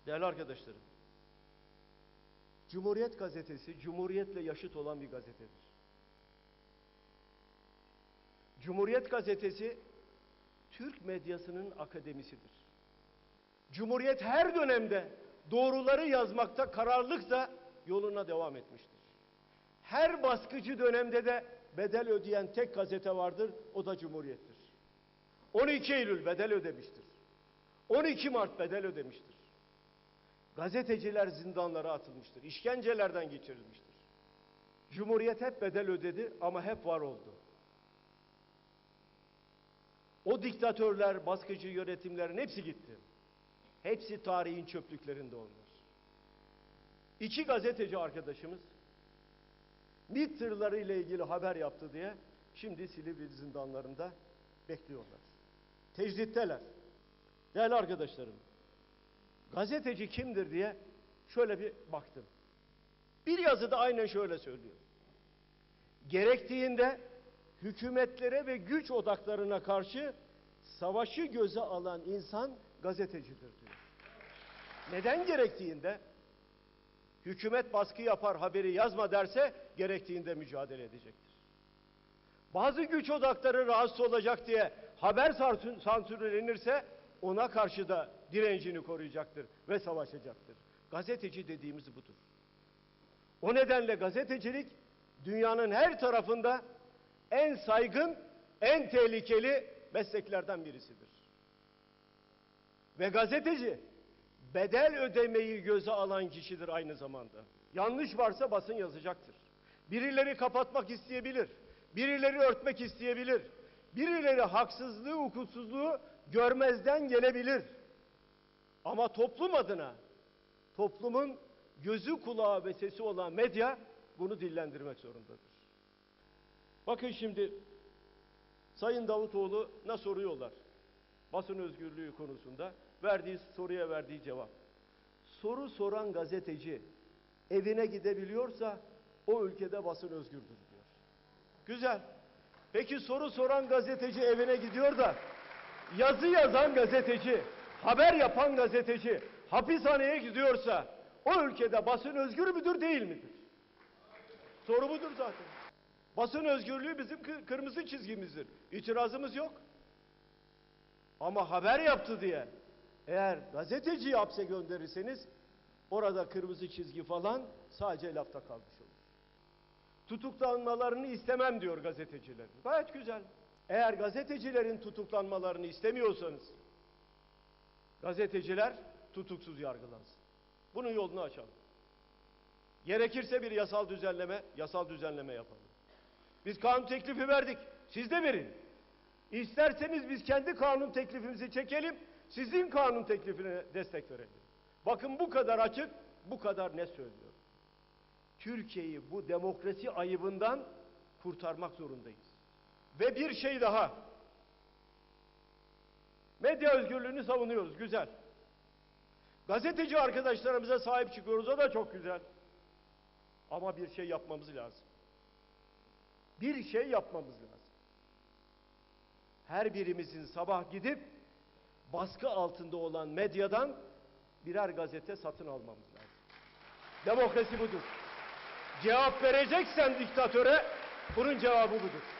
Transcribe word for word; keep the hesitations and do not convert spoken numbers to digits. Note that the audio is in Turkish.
Değerli arkadaşlarım, Cumhuriyet Gazetesi, Cumhuriyet'le yaşıt olan bir gazetedir. Cumhuriyet Gazetesi, Türk medyasının akademisidir. Cumhuriyet her dönemde doğruları yazmakta kararlılıkla yoluna devam etmiştir. Her baskıcı dönemde de bedel ödeyen tek gazete vardır, o da Cumhuriyet'tir. on iki Eylül bedel ödemiştir. on iki Mart bedel ödemiştir. Gazeteciler zindanlara atılmıştır, işkencelerden geçirilmiştir. Cumhuriyet hep bedel ödedi ama hep var oldu. O diktatörler, baskıcı yönetimlerin hepsi gitti. Hepsi tarihin çöplüklerinde onlar. İki gazeteci arkadaşımız MİT tırları ile ilgili haber yaptı diye şimdi Silivri zindanlarında bekliyorlar. Tecritteler. Değerli arkadaşlarım, gazeteci kimdir diye şöyle bir baktım. Bir yazıda aynen şöyle söylüyor. Gerektiğinde hükümetlere ve güç odaklarına karşı savaşı göze alan insan gazetecidir diyor. Neden gerektiğinde? Hükümet baskı yapar, haberi yazma derse gerektiğinde mücadele edecektir. Bazı güç odakları rahatsız olacak diye haber sansürlenirse ona karşı da direncini koruyacaktır ve savaşacaktır. Gazeteci dediğimiz budur. O nedenle gazetecilik dünyanın her tarafında en saygın, en tehlikeli mesleklerden birisidir. Ve gazeteci bedel ödemeyi göze alan kişidir aynı zamanda. Yanlış varsa basın yazacaktır. Birileri kapatmak isteyebilir. Birileri örtmek isteyebilir. Birileri haksızlığı, hukuksuzluğu görmezden gelebilir. Ama toplum adına, toplumun gözü, kulağı ve sesi olan medya bunu dillendirmek zorundadır. Bakın şimdi Sayın Davutoğlu'na soruyorlar. Basın özgürlüğü konusunda verdiği soruya verdiği cevap. Soru soran gazeteci evine gidebiliyorsa o ülkede basın özgürdür diyor. Güzel. Peki soru soran gazeteci evine gidiyor da yazı yazan gazeteci, haber yapan gazeteci hapishaneye gidiyorsa o ülkede basın özgür müdür, değil midir? Soru budur zaten. Basın özgürlüğü bizim kırmızı çizgimizdir. İtirazımız yok. Ama haber yaptı diye eğer gazeteciyi hapse gönderirseniz orada kırmızı çizgi falan sadece lafta kalmış olur. Tutuklanmalarını istemem diyor gazeteciler. Gayet güzel. Eğer gazetecilerin tutuklanmalarını istemiyorsanız gazeteciler tutuksuz yargılansın. Bunun yolunu açalım. Gerekirse bir yasal düzenleme, yasal düzenleme yapalım. Biz kanun teklifi verdik. Siz de verin. İsterseniz biz kendi kanun teklifimizi çekelim, sizin kanun teklifine destek verelim. Bakın bu kadar açık, bu kadar ne söylüyor. Türkiye'yi bu demokrasi ayıbından kurtarmak zorundayız. Ve bir şey daha. Medya özgürlüğünü savunuyoruz, güzel. Gazeteci arkadaşlarımıza sahip çıkıyoruz, o da çok güzel. Ama bir şey yapmamız lazım. Bir şey yapmamız lazım. Her birimizin sabah gidip baskı altında olan medyadan birer gazete satın almamız lazım. Demokrasi budur. Cevap vereceksen diktatöre bunun cevabı budur.